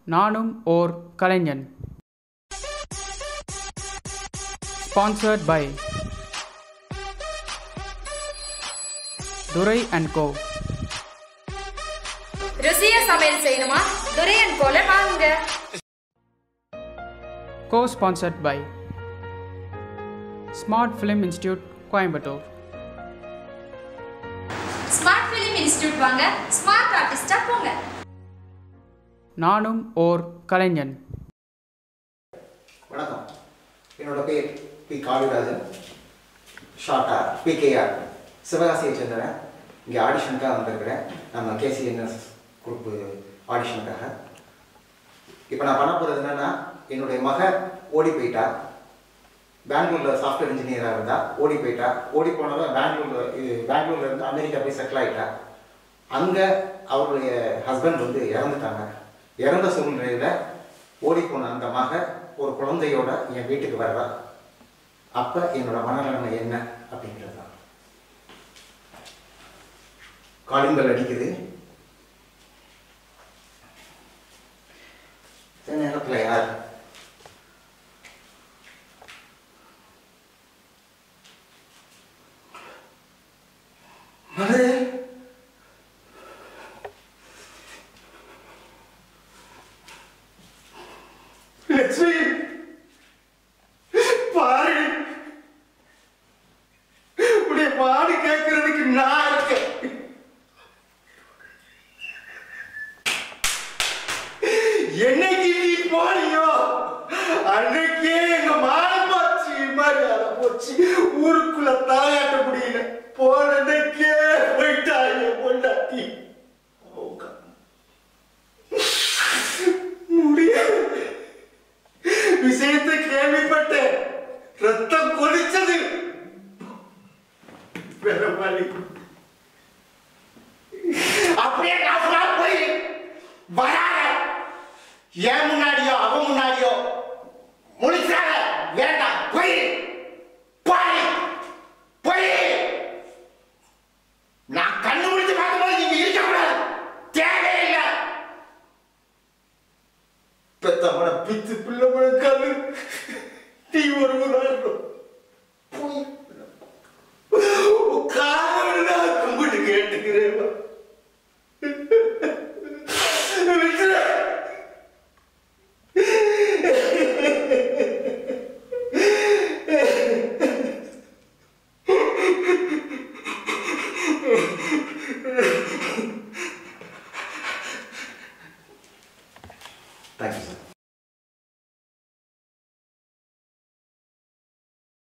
நானும் ஓர் கலைஞன். Sponsored by Durai and co. ருசியா சமையல் செய்யணுமா? துரை அண்ட் கோல வாங்குங்க. Co-sponsored by Smart Film Institute, Coimbatore. Smart film institute வாங்க, ஸ்மார்ட் ஆர்டிஸ்டா போங்க. நானும் ஓர் கலைஞன். வணக்கம், என்னோட பேர் பி காளிராஜன், ஷார்ட்டா PKR. சிவகாசியை சேர்ந்தவன். இங்கே ஆடிஷனுக்காக வந்திருக்கிறேன், நம்ம KCNNNS குரூப்பு ஆடிஷனுக்காக. இப்போ நான் பண்ண போகிறது என்னென்னா, என்னுடைய மகன் ஓடி போயிட்டா. பெங்களூரில் சாஃப்ட்வேர் இன்ஜினியராக இருந்தால் ஓடி போயிட்டா. ஓடி போனவன் பெங்களூரில் இருந்து அமெரிக்கா போய் செட்டில் ஆகிட்டா. அங்கே அவருடைய ஹஸ்பண்ட் இறந்துட்டாங்க. இறந்த சூழ்நிலையில் ஓடி போன அந்த மகன் ஒரு குழந்தையோட என் வீட்டுக்கு வர்றா. அப்போ என்னோட மனநிலைமை என்ன அப்படிங்கிறது தான். காலிங் அடிக்குது. சில நேரத்தில் யார் மது லட்சுமி பாரு, உடைய பாடு கேட்கறதுக்கு நான் இருக்கேன். என்னைக்கு நீ போனியோ அன்னைக்கே எங்க மானமாச்சு மரியாதை போச்சு. ஊருக்குள்ள தலையாட்ட முடியல. போனதுக்கே போயிட்டாங்க பொண்டாட்டி. முடியாது. விஷயத்தை கேள்விப்பட்டேன், ரத்தம் கொதிச்சது. அப்படியே நான் போய் வராத, ஏன் முன்னாடியோ அவன் முன்னாடியோ முடிச்சாங்க. வேண்டாம், போய் போய் போய். நான் கண்ணு முடிச்சு பார்க்கும்போது நீங்க இருக்கக்கூடாது, தேவையில்லை. பெத்தவன பித்து பிள்ளை கல்லு நீ ஒருவராக போய் காரணம் கும்பிட்டு கேட்டுக்கிறேன். Thank you, sir.